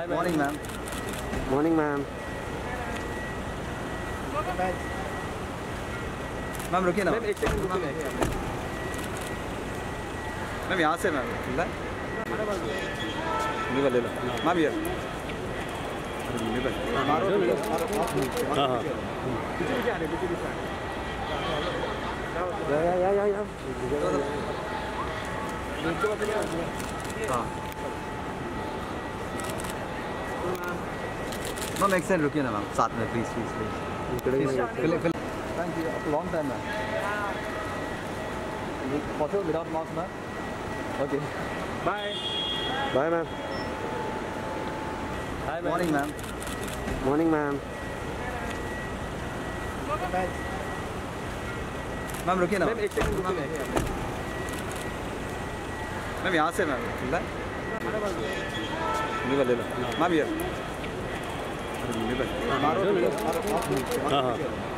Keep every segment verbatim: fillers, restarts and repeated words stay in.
Bye, ma'am. Morning, ma'am. Morning, ma'am. Ma'am रुकिए ना ma'am एक सेकंड रुकिए। मैम यहाँ से मैम ले ले लो मैम ये हाँ हाँ या या या या या हाँ मैम एक सेकंड रुकिए ना मैम साथ में please please please thank you long time ma'am possible without mask ma'am okay bye bye ma'am bye morning ma'am morning ma'am ma'am रुकिए ना मैम एक सेकंड रुकिए। मैम यहाँ से मैम ले ले लो मैम ये हाँ हाँ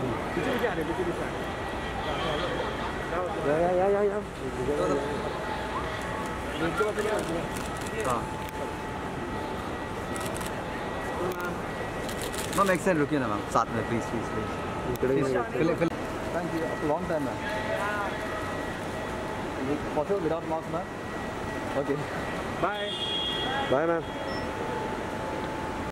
या या या या या हाँ मैम एक सेकंड रुकिए ना मैम साथ में please please please thank you long time ma'am possible without mask ma'am okay bye bye ma'am